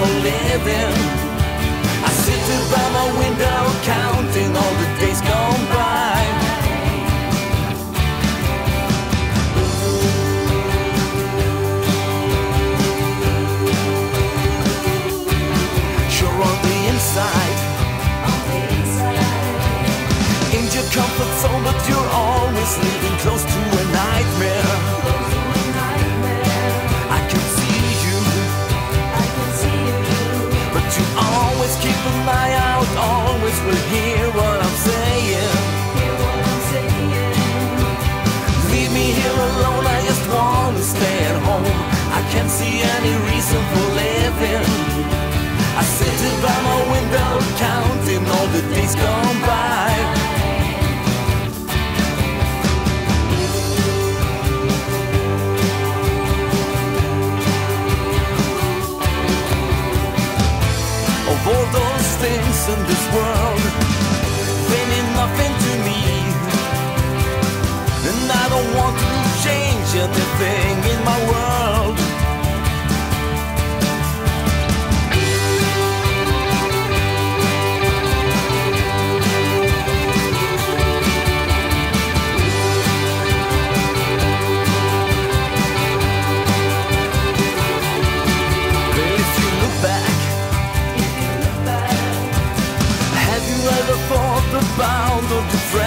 for living. I sit by my window counting all the days gone by. You're on the inside, in your comfort zone, but you're always living close to a nightmare. I can see you, but you always keep an eye out, always will hear what I'm saying. Leave me here alone, I just wanna stay at home. I can't see any reason for living. I sit by my window counting all the days gone by. Of all those things in this world, they mean nothing to me, and I don't want to change anything in my world. About the